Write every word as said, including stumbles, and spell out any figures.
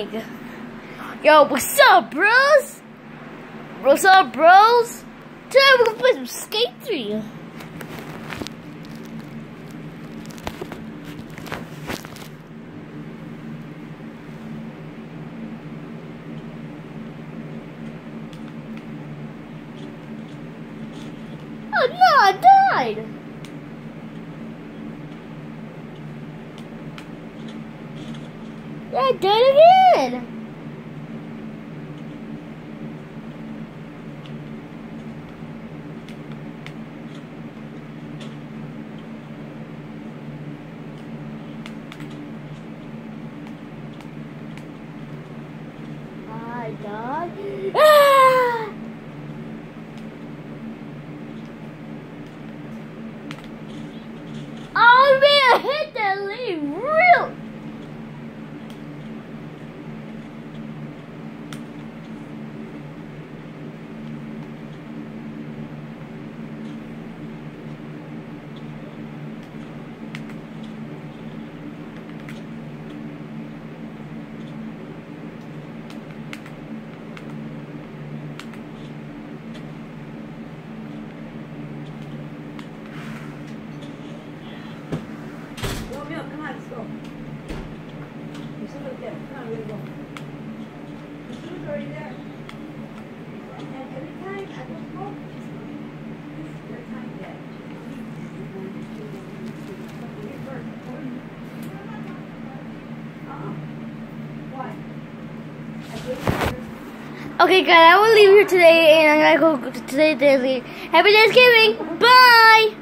lag. Yo, what's up, bros? What's up, bros? Today we're gonna play some Skate three. Oh no, I died! Yeah, I did it again! I died. Ah! Oh man, I hit that lane real. Come on, let's go. You should look there. Come on, we're gonna go. The shoe's already there. And every time I go smoke, every time that. Uh-uh. Why? I gave Okay, guys, I will leave here today, and I'm gonna go to today daily. Happy Thanksgiving. Bye.